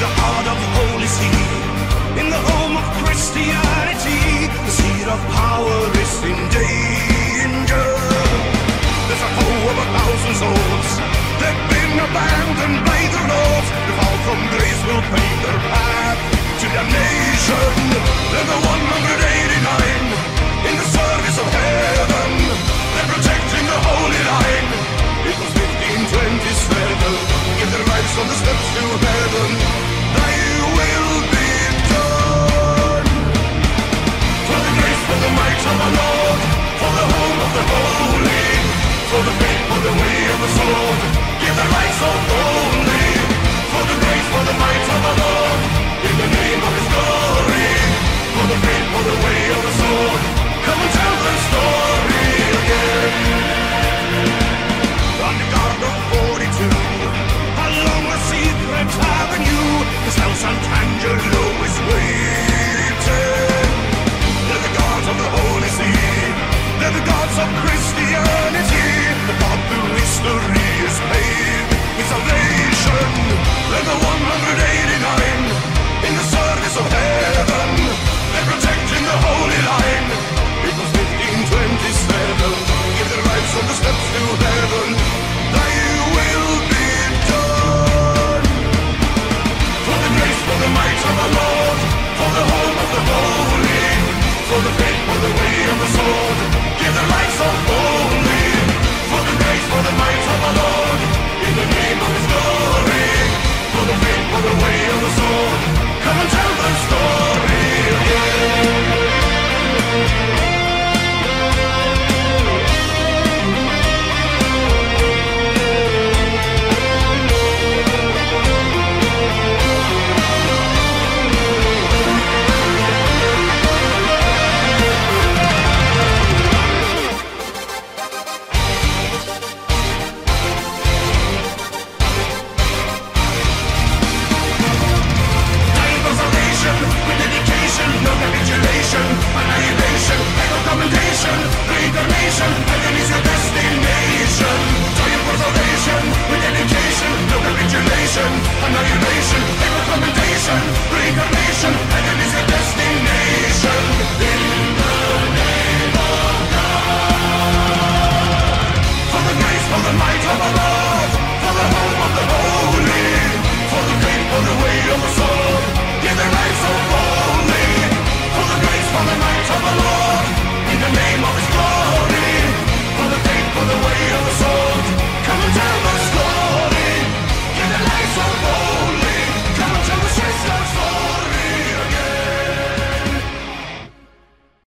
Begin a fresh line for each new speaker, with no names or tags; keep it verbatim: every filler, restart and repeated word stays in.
the heart of the Holy See, in the home of Christianity, the seed of power is in danger. There's a foe of a thousand souls, they've been abandoned by the Lord. The fall from grace will pave their path to damnation. They're the one hundred eighty-nine in the service of heaven, they're protecting the holy line. It was fifteen twenty-seven, give their lives on the steps to heaven. Thy will be done. For the grace, for the might of the Lord, for the home of the holy, for the faith, for the way of the sword, give their lives so boldly. For the grace, for the might of the Lord, in the name of His glory, for the faith, for the way of the sword, come and tell the story again. On the guard of forty-two, along the secret avenue, His house on Angelo is waiting. They're the gods of the Holy See, they're the gods of Christianity. The God through history is paid in salvation. They're the one hundred eighty-nine in the service of heaven, they're protecting the holy line. It was fifteen twenty-seven, give their lives on the steps to heaven. Thy will be done. For the grace, for the might of the Lord, for the home of the holy, for the faith, for the way of the sword, give their lives so boldly. For the grace, for the might of the Lord, in the name of His glory, for the faith, for the way of the sword, come and tell the story again. With dedication, no capitulation, annihilation, no commendation, reincarnation, heaven is your destination. Joy and consolation, with dedication, no capitulation, annihilation.